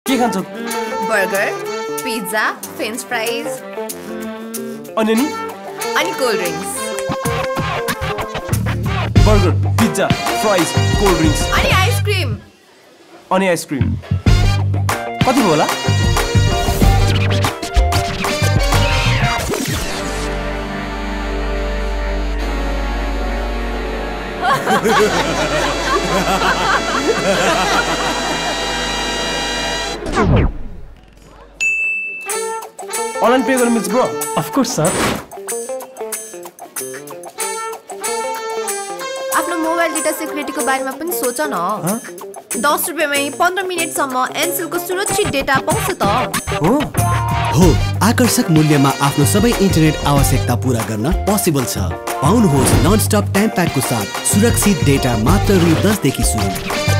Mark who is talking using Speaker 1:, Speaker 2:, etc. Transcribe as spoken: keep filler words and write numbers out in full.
Speaker 1: के खान्छौ?
Speaker 2: Burger, pizza, French fries
Speaker 1: अनि नि
Speaker 2: अनि cold drinks.
Speaker 1: Burger, pizza, fries, cold drinks
Speaker 2: अनि आइसक्रिम।
Speaker 1: अनि आइसक्रिम कति होला? Online pay गर्नु मिल्छ ब्रो?
Speaker 3: Of course sir.
Speaker 2: आफ्नो मोबाइल डेटा सिक्युरिटीको बारेमा पनि सोच न। दस रुपियाँमै पन्ध्र मिनेटसम्म एनसेलको सुरक्षित डेटा पाउँछ त।
Speaker 1: हो
Speaker 4: हो आकर्षक मूल्यमा आफ्नो सबै इन्टरनेट आवश्यकता पूरा गर्न पोसिबल छ। पाउनुहोस् नन स्टप टाइम प्याकको साथ सुरक्षित डेटा मात्र रु दस देखि सुरु।